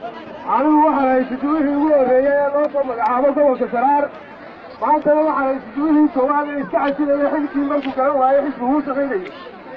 anigu waxaan haysaduwihii ugu horreeyay ee loo soo magacaabo gobolka Saraar maantana waxaan haysaduwihii koowaad ee iska casilaya xilkii markuu garan waayo xisbigu uu shaqaynayay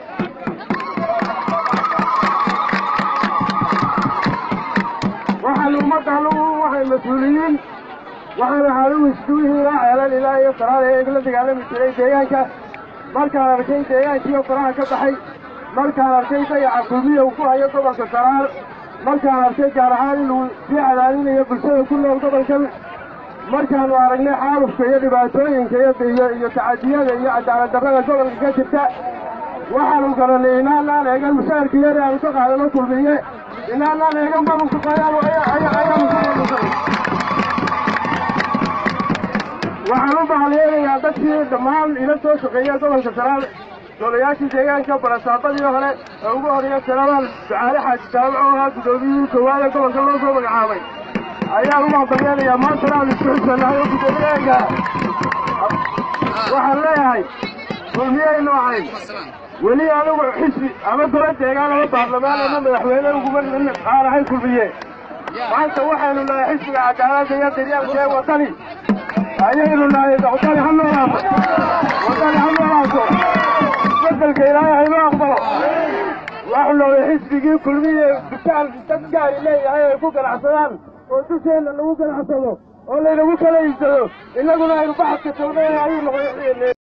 waxaan ummaddan waxay mas-uuliyiin waxaan ahaanu isduwihii ilaa ceelan ilaa iyo Saraar ee la dagaalami jiray deegaanka markaan arkay deegaankii faraha ka baxay markaan arkay dayaca kulmiye uu ku hayo gobolka Saraar markaan arkay gaar ahaan inuu sii cadaadinayo bulshada ku nool gobolkan markaanu aragnay xaalufka iyo dhibaatooyinka iyo tacadiyada iyo cadaalad darrada gobolka ka jirta waxaanu garanay inaanaan eegan mushaarkii yar aanu ka qaadano kulmiye inaanaan eegan babanku qayaanu ayaanu ku noqonay waxaan u bahaleeyayaa dadkii dhammaan ila soo shaqeeya gobolka Saraar golayaashii deegaanka barasaabadii hore ee ugu horeeya Saraar Ducaale Xaaji Jaamac oo ahaa gudoomiyihii koowaad ee gobolka loo soo magacaabay ayaan u mahadcelinayaa maanta aan isku xisanahay gudoomiyaha waxaan leeyahay kulmiye noocay weli anigu xisbi ama gole deegaan ama baarlamaan ama madaxweyne uguma qaanahay kulmiye maanta waxaynu nahay xisbiga cadaaladda iyo daryeelka ee wadani ayaynu nahay wadani ha noolaato isbedelka ilaahay haynoo aqbalo waxu noolay xisbigii kulmiye dukaan dad gaari leeyahay ay ku ganacsadaan oo dusheenna lagu ganacsado oo laynagu kala iibsado innaguna aynu baxadka tawneeya ayuu noqday